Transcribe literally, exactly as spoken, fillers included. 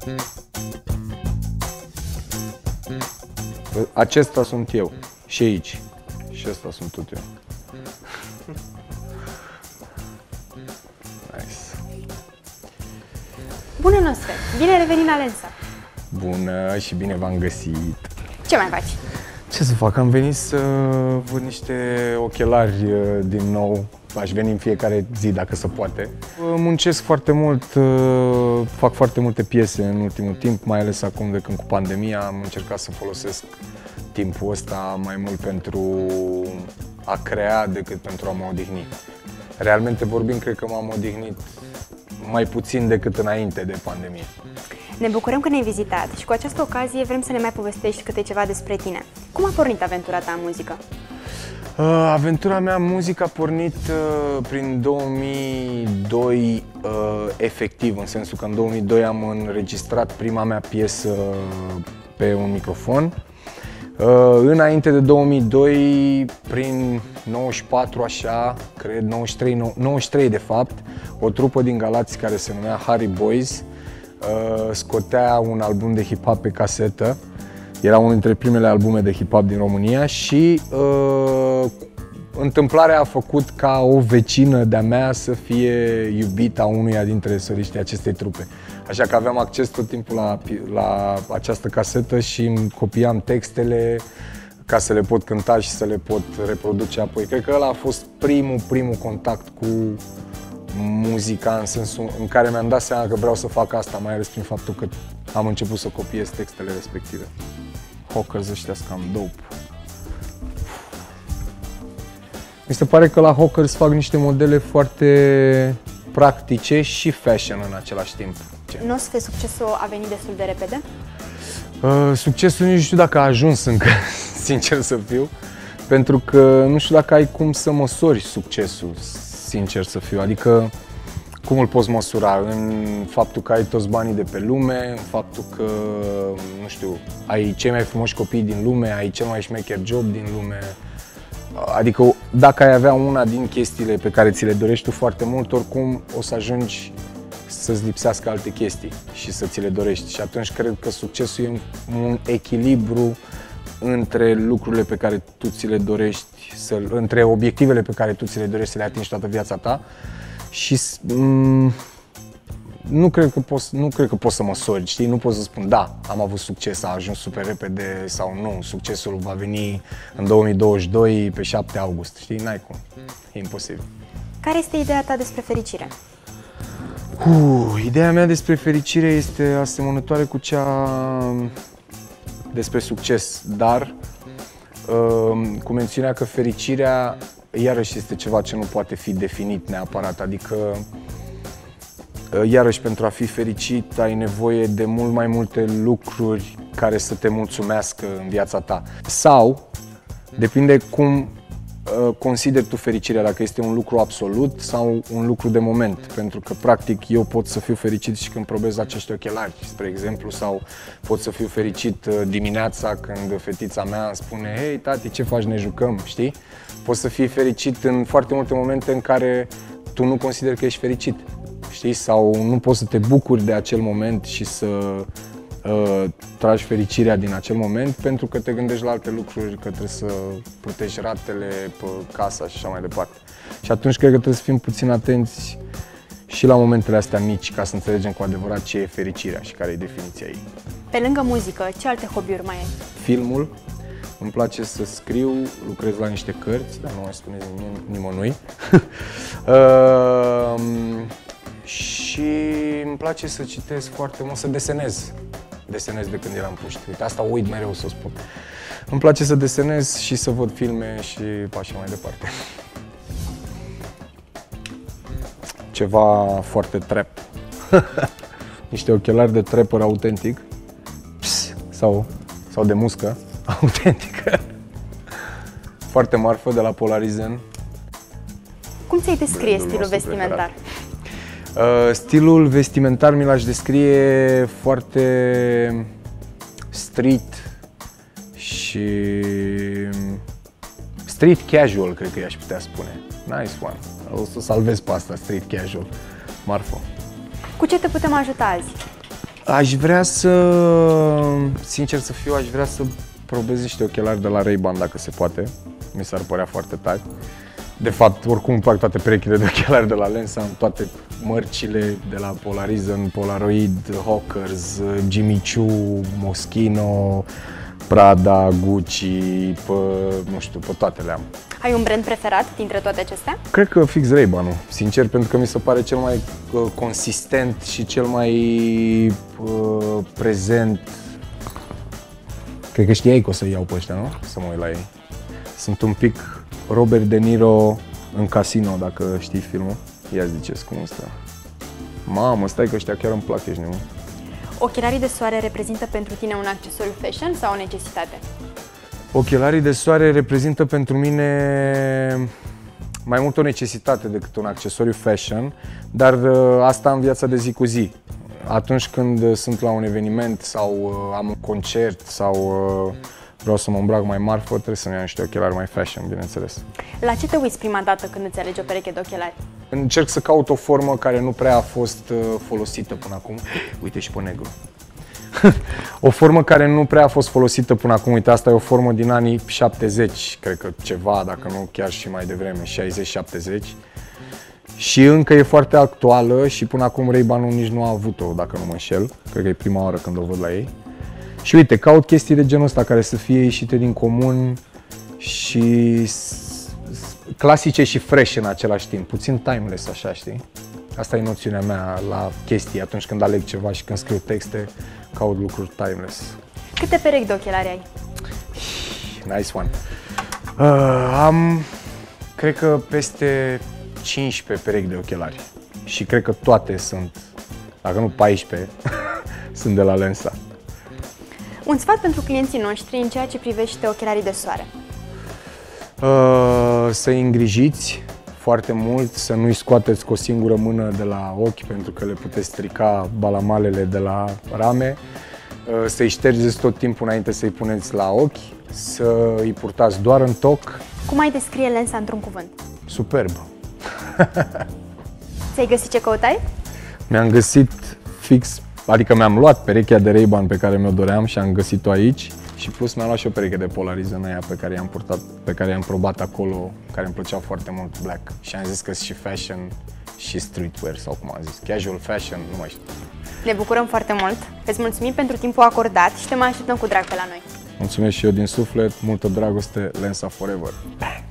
Acesta sunt eu. Și aici. Și ăsta sunt tot eu. Nice. Bună, Nosfe! Bine revenit la Lensa! Bună și bine v-am găsit! Ce mai faci? Ce să fac? Am venit să văd niște ochelari din nou. Aș veni în fiecare zi, dacă se poate. Muncesc foarte mult, fac foarte multe piese în ultimul timp, mai ales acum de când cu pandemia am încercat să folosesc timpul ăsta mai mult pentru a crea decât pentru a mă odihni. Realmente vorbind, cred că m-am odihnit mai puțin decât înainte de pandemie. Ne bucurăm că ne-ai vizitat și cu această ocazie vrem să ne mai povestești câte ceva despre tine. Cum a pornit aventura ta în muzică? Uh, aventura mea în muzică a pornit uh, prin două mii doi, uh, efectiv, în sensul că în două mii doi am înregistrat prima mea piesă pe un microfon. Uh, înainte de două mii doi, prin nouăzeci și patru, așa, cred, nouăzeci și trei, nouăzeci și trei de fapt, o trupă din Galați care se numea Harry Boys uh, scotea un album de hip-hop pe casetă. Era unul dintre primele albume de hip-hop din România și uh, întâmplarea a făcut ca o vecină de-a mea să fie iubita unuia dintre soliștii acestei trupe. Așa că aveam acces tot timpul la, la această casetă și îmi copiam textele ca să le pot cânta și să le pot reproduce apoi. Cred că ăla a fost primul, primul contact cu muzica, în sensul în care mi-am dat seama că vreau să fac asta, mai ales prin faptul că am început să copiez textele respective. Hawkers ăștia sunt cam dope. Mi se pare că la Hawkers fac niște modele foarte practice și fashion în același timp. Nosfe, succesul a venit destul de repede? Uh, succesul nu știu dacă a ajuns încă, sincer să fiu, pentru că nu știu dacă ai cum să măsori succesul, sincer să fiu, adică cum îl poți măsura? În faptul că ai toți banii de pe lume, în faptul că, nu știu, ai cei mai frumoși copii din lume, ai cel mai șmecher job din lume. Adică dacă ai avea una din chestiile pe care ți le dorești tu foarte mult, oricum o să ajungi să-ți lipsească alte chestii și să ți le dorești. Și atunci cred că succesul e un echilibru între lucrurile pe care tu ți le dorești, să, între obiectivele pe care tu ți le dorești să le atingi toată viața ta. Și mm, nu cred că poți, nu cred că poți să măsori, știi? Nu poți să spun, da, am avut succes, a ajuns super repede sau nu, succesul va veni în două mii douăzeci și doi pe șapte august, știi? N-ai cum, e imposibil. Care este ideea ta despre fericire? Uh, ideea mea despre fericire este asemănătoare cu cea despre succes, dar uh, cu mențiunea că fericirea iarăși este ceva ce nu poate fi definit neapărat, adică iarăși pentru a fi fericit ai nevoie de mult mai multe lucruri care să te mulțumească în viața ta. Sau, depinde cum consideri tu fericirea, dacă este un lucru absolut sau un lucru de moment. Pentru că, practic, eu pot să fiu fericit și când probez acești ochelari, spre exemplu, sau pot să fiu fericit dimineața când fetița mea îmi spune hei, tati, ce faci, ne jucăm, știi? Poți să fii fericit în foarte multe momente în care tu nu consideri că ești fericit, știi? Sau nu poți să te bucuri de acel moment și să uh, tragi fericirea din acel moment pentru că te gândești la alte lucruri, că trebuie să plătești ratele pe casa și așa mai departe. Și atunci cred că trebuie să fim puțin atenți și la momentele astea mici ca să înțelegem cu adevărat ce e fericirea și care e definiția ei. Pe lângă muzică, ce alte hobby-uri mai ai? Filmul. Îmi place să scriu, lucrez la niște cărți, dar nu mai spune nimănui. uh, și îmi place să citesc foarte mult, să desenez. Desenez de când eram puști. Uite, asta uit mereu să o spun. Îmi place să desenez și să văd filme și așa mai departe. Ceva foarte trap. Niște ochelari de trapper autentic. Pss, sau, sau de muscă. Autentică. Foarte marfă de la Polarizen. Cum ți-ai descrie stilul vestimentar? Uh, stilul vestimentar mi l-aș descrie foarte street și street casual, cred că i-aș putea spune. Nice one. O să salvez pe asta, street casual. Marfă. Cu ce te putem ajuta azi? Aș vrea să, sincer să fiu, aș vrea să probez niște ochelari de la Ray-Ban dacă se poate. Mi s-ar părea foarte tare. De fapt, oricum îmi plac toate perechile de ochelari de la Lensa, în toate mărcile de la Polarizon, Polaroid, Hawkers, Jimmy Choo, Moschino, Prada, Gucci, pe, nu știu, pe toate le am. Ai un brand preferat dintre toate acestea? Cred că fix Ray-Ban-ul, sincer, pentru că mi se pare cel mai uh, consistent și cel mai uh, prezent. Cred că știai că o să iau pe ăștia, nu? Să mă uit la ei. Sunt un pic Robert De Niro în Casino, dacă știi filmul. Ia ziceți cum stă. Mamă, stai că ăștia chiar îmi plac, ești nebun. Ochelarii de soare reprezintă pentru tine un accesoriu fashion sau o necesitate? Ochelarii de soare reprezintă pentru mine mai mult o necesitate decât un accesoriu fashion, dar asta în viața de zi cu zi. Atunci când sunt la un eveniment sau am un concert sau vreau să mă îmbrac mai marfă, trebuie să-mi iau niște ochelari mai fashion, bineînțeles. La ce te uiți prima dată când îți alegi o pereche de ochelari? Încerc să caut o formă care nu prea a fost folosită până acum. Uite și pe negru. O formă care nu prea a fost folosită până acum. Uite, asta e o formă din anii șaptezeci, cred că ceva, dacă nu chiar și mai devreme, șaizeci șaptezeci. Și încă e foarte actuală și până acum Ray-Ban-ul nici nu a avut-o, dacă nu mă înșel. Cred că e prima oară când o văd la ei. Și uite, caut chestii de genul ăsta care să fie ieșite din comun și clasice și fresh în același timp, puțin timeless, așa, știi? Asta e noțiunea mea la chestii, atunci când aleg ceva și când scriu texte, caut lucruri timeless. Câte perechi de ochelari ai? Nice one! Uh, am, cred că peste cincisprezece perechi de ochelari și cred că toate sunt, dacă nu paisprezece, sunt de la Lensa. Un sfat pentru clienții noștri în ceea ce privește ochelarii de soare? Uh, să-i îngrijiți foarte mult, să nu-i scoateți cu o singură mână de la ochi pentru că le puteți strica balamalele de la rame, uh, să-i ștergeți tot timpul înainte să-i puneți la ochi, să îi purtați doar în toc. Cum ai descrie Lensa într-un cuvânt? Superb! Ți-ai găsit ce căutai? Mi-am găsit fix, adică mi-am luat perechea de Ray-Ban pe care mi-o doream și am găsit-o aici. Și plus mi-am luat și o pereche de Polarizon aia pe care i-am purtat, pe care i-am probat acolo, care îmi plăceau foarte mult, black. Și am zis că și fashion și streetwear, sau cum am zis, casual fashion, nu mai știu. Ne bucurăm foarte mult, îți mulțumim pentru timpul acordat și te mai așteptăm cu drag pe la noi. Mulțumesc și eu din suflet, multă dragoste, Lensa Forever! Bang!